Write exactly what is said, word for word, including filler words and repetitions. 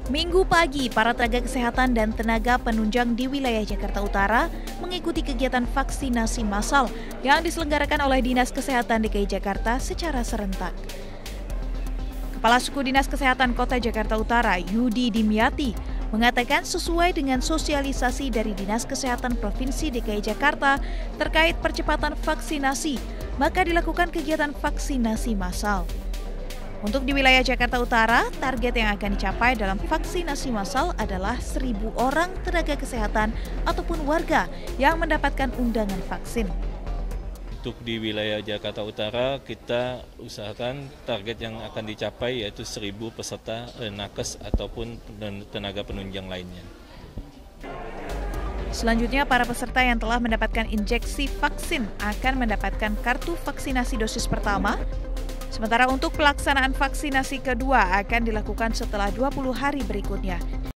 Minggu pagi, para tenaga kesehatan dan tenaga penunjang di wilayah Jakarta Utara mengikuti kegiatan vaksinasi massal yang diselenggarakan oleh Dinas Kesehatan D K I Jakarta secara serentak. Kepala Suku Dinas Kesehatan Kota Jakarta Utara, Yudi Dimyati, mengatakan sesuai dengan sosialisasi dari Dinas Kesehatan Provinsi D K I Jakarta terkait percepatan vaksinasi, maka dilakukan kegiatan vaksinasi massal. Untuk di wilayah Jakarta Utara, target yang akan dicapai dalam vaksinasi massal adalah seribu orang tenaga kesehatan ataupun warga yang mendapatkan undangan vaksin. Untuk di wilayah Jakarta Utara, kita usahakan target yang akan dicapai yaitu seribu peserta nakes ataupun tenaga penunjang lainnya. Selanjutnya, para peserta yang telah mendapatkan injeksi vaksin akan mendapatkan kartu vaksinasi dosis pertama. Sementara untuk pelaksanaan vaksinasi kedua akan dilakukan setelah dua puluh hari berikutnya.